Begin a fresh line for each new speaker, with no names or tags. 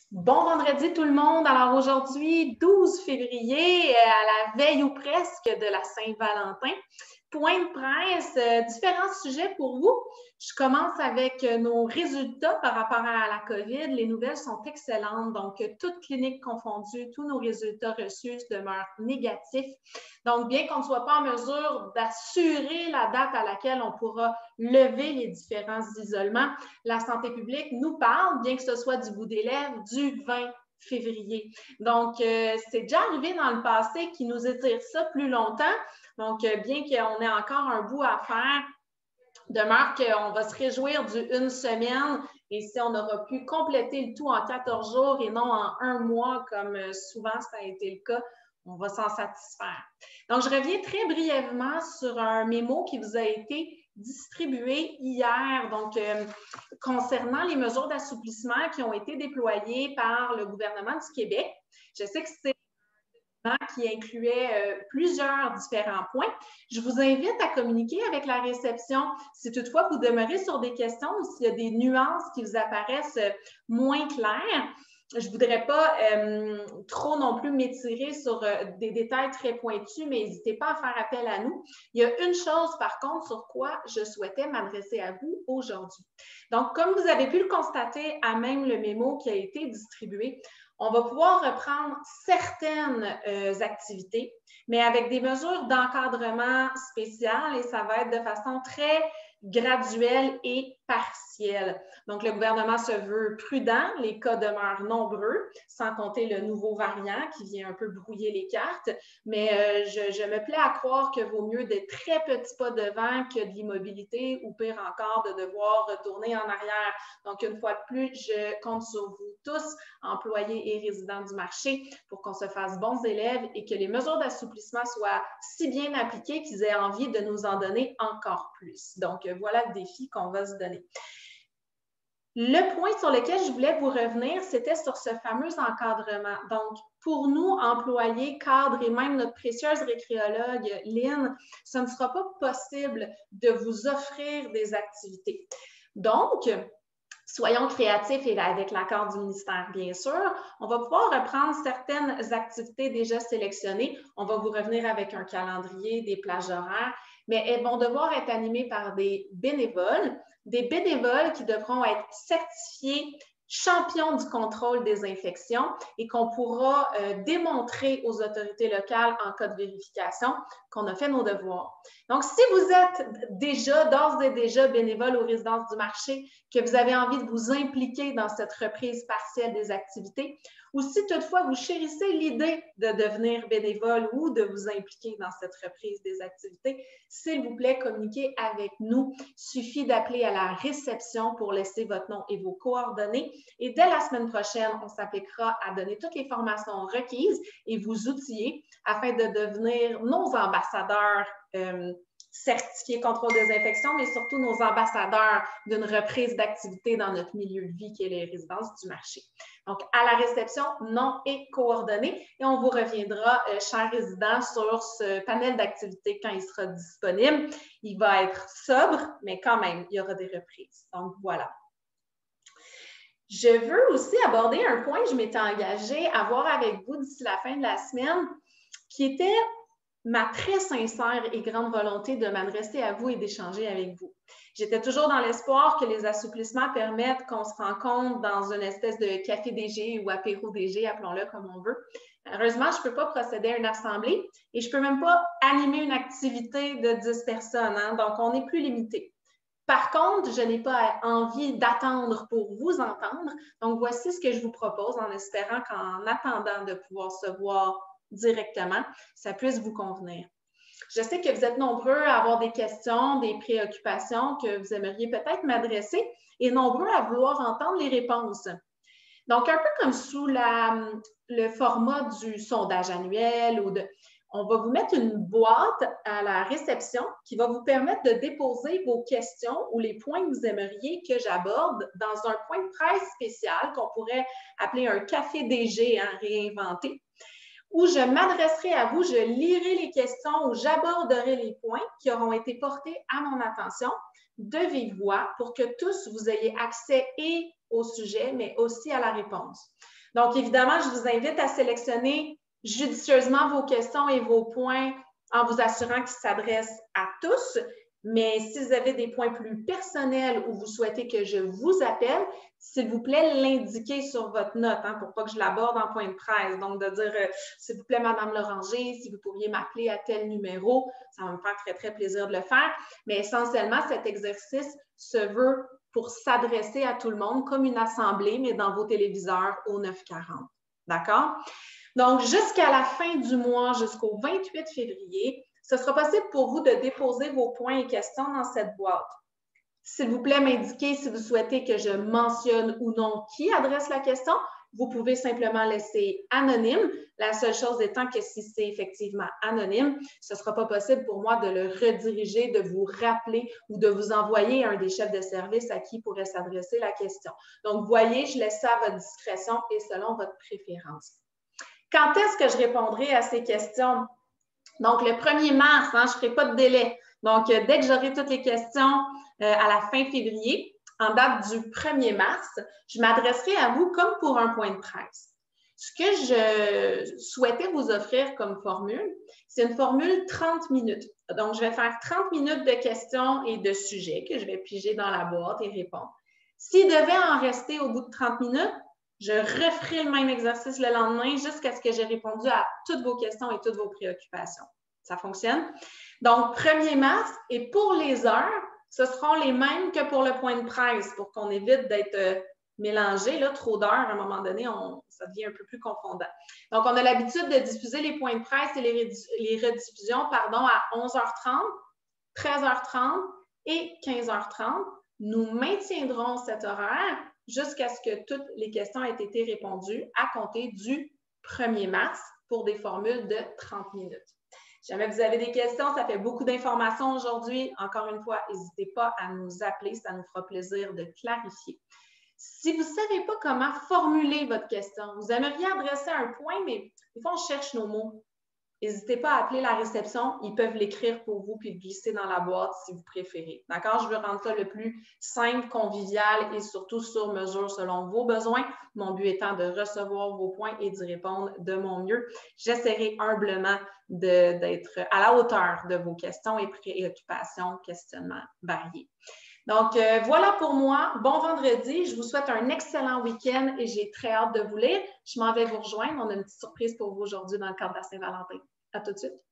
Bon vendredi tout le monde. Alors aujourd'hui, 12 février, à la veille ou presque de la Saint-Valentin. Point de presse, différents sujets pour vous. Je commence avec nos résultats par rapport à la COVID. Les nouvelles sont excellentes. Donc, toutes cliniques confondues, tous nos résultats reçus demeurent négatifs. Donc, bien qu'on ne soit pas en mesure d'assurer la date à laquelle on pourra lever les différents isolements, la santé publique nous parle, bien que ce soit du bout des lèvres, du 20 février. Donc, c'est déjà arrivé dans le passé qui nous étire ça plus longtemps. Donc, bien qu'on ait encore un bout à faire, demeure qu'on va se réjouir du une semaine et si on aura pu compléter le tout en 14 jours et non en un mois, comme souvent ça a été le cas, on va s'en satisfaire. Donc, je reviens très brièvement sur un mémo qui vous a été distribué hier, donc concernant les mesures d'assouplissement qui ont été déployées par le gouvernement du Québec. Je sais que c'est qui incluait plusieurs différents points. Je vous invite à communiquer avec la réception si toutefois vous demeurez sur des questions ou s'il y a des nuances qui vous apparaissent moins claires. Je ne voudrais pas trop non plus m'étirer sur des détails très pointus, mais n'hésitez pas à faire appel à nous. Il y a une chose, par contre, sur quoi je souhaitais m'adresser à vous aujourd'hui. Donc, comme vous avez pu le constater à même le mémo qui a été distribué, on va pouvoir reprendre certaines activités, mais avec des mesures d'encadrement spéciales et ça va être de façon très graduelle et partielle. Donc, le gouvernement se veut prudent, les cas demeurent nombreux, sans compter le nouveau variant qui vient un peu brouiller les cartes, mais je me plais à croire que vaut mieux des très petits pas devant que de l'immobilité ou pire encore, de devoir retourner en arrière. Donc, une fois de plus, je compte sur vous tous, employés et résidents du marché, pour qu'on se fasse bons élèves et que les mesures d'assouplissement soient si bien appliquées qu'ils aient envie de nous en donner encore plus. Donc, voilà le défi qu'on va se donner. Le point sur lequel je voulais vous revenir, c'était sur ce fameux encadrement. Donc, pour nous, employés, cadres et même notre précieuse récréologue, Lynn, ce ne sera pas possible de vous offrir des activités. Donc, soyons créatifs et avec l'accord du ministère, bien sûr. On va pouvoir reprendre certaines activités déjà sélectionnées. On va vous revenir avec un calendrier, des plages horaires, mais elles vont devoir être animées par des bénévoles qui devront être certifiés champions du contrôle des infections et qu'on pourra démontrer aux autorités locales en cas de vérification qu'on a fait nos devoirs. Donc, si vous êtes déjà, d'ores et déjà bénévole aux résidences du marché, que vous avez envie de vous impliquer dans cette reprise partielle des activités, ou si toutefois vous chérissez l'idée de devenir bénévole ou de vous impliquer dans cette reprise des activités, s'il vous plaît, communiquez avec nous. Il suffit d'appeler à la réception pour laisser votre nom et vos coordonnées. Et dès la semaine prochaine, on s'appliquera à donner toutes les formations requises et vous outiller afin de devenir nos ambassadeurs certifiés contrôle des infections, mais surtout nos ambassadeurs d'une reprise d'activité dans notre milieu de vie qui est les résidences du marché. Donc, à la réception, nom et coordonnées, et on vous reviendra, chers résidents, sur ce panel d'activités quand il sera disponible. Il va être sobre, mais quand même, il y aura des reprises. Donc, voilà. Je veux aussi aborder un point que je m'étais engagée à voir avec vous d'ici la fin de la semaine, qui était ma très sincère et grande volonté de m'adresser à vous et d'échanger avec vous. J'étais toujours dans l'espoir que les assouplissements permettent qu'on se rencontre dans une espèce de café DG ou apéro DG, appelons-le comme on veut. Malheureusement, je ne peux pas procéder à une assemblée et je ne peux même pas animer une activité de 10 personnes, hein, donc on est plus limité. Par contre, je n'ai pas envie d'attendre pour vous entendre, donc voici ce que je vous propose en espérant qu'en attendant de pouvoir se voir directement, ça puisse vous convenir. Je sais que vous êtes nombreux à avoir des questions, des préoccupations que vous aimeriez peut-être m'adresser et nombreux à vouloir entendre les réponses. Donc, un peu comme sous le format du sondage annuel ou on va vous mettre une boîte à la réception qui va vous permettre de déposer vos questions ou les points que vous aimeriez que j'aborde dans un point de presse spécial qu'on pourrait appeler un café DG réinventé, où je m'adresserai à vous, je lirai les questions ou j'aborderai les points qui auront été portés à mon attention de vive voix pour que tous vous ayez accès et au sujet, mais aussi à la réponse. Donc, évidemment, je vous invite à sélectionner judicieusement vos questions et vos points en vous assurant qu'ils s'adressent à tous. Mais si vous avez des points plus personnels ou vous souhaitez que je vous appelle, s'il vous plaît, l'indiquer sur votre note pour pas que je l'aborde en point de presse. Donc, de dire, s'il vous plaît, Madame Loranger, si vous pourriez m'appeler à tel numéro, ça va me faire très, très plaisir de le faire. Mais essentiellement, cet exercice se veut pour s'adresser à tout le monde comme une assemblée, mais dans vos téléviseurs au 940. D'accord? Donc, jusqu'à la fin du mois, jusqu'au 28 février, ce sera possible pour vous de déposer vos points et questions dans cette boîte. S'il vous plaît, m'indiquer si vous souhaitez que je mentionne ou non qui adresse la question. Vous pouvez simplement laisser anonyme. La seule chose étant que si c'est effectivement anonyme, ce ne sera pas possible pour moi de le rediriger, de vous rappeler ou de vous envoyer un des chefs de service à qui pourrait s'adresser la question. Donc, voyez, je laisse ça à votre discrétion et selon votre préférence. Quand est-ce que je répondrai à ces questions? Donc, le 1er mars, je ne ferai pas de délai. Donc, dès que j'aurai toutes les questions à la fin février, en date du 1er mars, je m'adresserai à vous comme pour un point de presse. Ce que je souhaitais vous offrir comme formule, c'est une formule 30 minutes. Donc, je vais faire 30 minutes de questions et de sujets que je vais piger dans la boîte et répondre. S'il devait en rester au bout de 30 minutes, je referai le même exercice le lendemain jusqu'à ce que j'ai répondu à toutes vos questions et toutes vos préoccupations. Ça fonctionne? Donc, 1er mars, et pour les heures, ce seront les mêmes que pour le point de presse pour qu'on évite d'être mélangé. Là, trop d'heures, à un moment donné, ça devient un peu plus confondant. Donc, on a l'habitude de diffuser les points de presse et les rediffusions à 11h30, 13h30 et 15h30. Nous maintiendrons cet horaire jusqu'à ce que toutes les questions aient été répondues à compter du 1er mars pour des formules de 30 minutes. Si jamais vous avez des questions, ça fait beaucoup d'informations aujourd'hui. Encore une fois, n'hésitez pas à nous appeler, ça nous fera plaisir de clarifier. Si vous ne savez pas comment formuler votre question, vous aimeriez adresser un point, mais des fois, on cherche nos mots. N'hésitez pas à appeler la réception. Ils peuvent l'écrire pour vous puis le glisser dans la boîte si vous préférez. D'accord? Je veux rendre ça le plus simple, convivial et surtout sur mesure selon vos besoins. Mon but étant de recevoir vos points et d'y répondre de mon mieux. J'essaierai humblement d'être à la hauteur de vos questions et préoccupations, questionnements variés. Donc, voilà pour moi. Bon vendredi. Je vous souhaite un excellent week-end et j'ai très hâte de vous lire. Je m'en vais vous rejoindre. On a une petite surprise pour vous aujourd'hui dans le cadre de la Saint-Valentin. À tout de suite.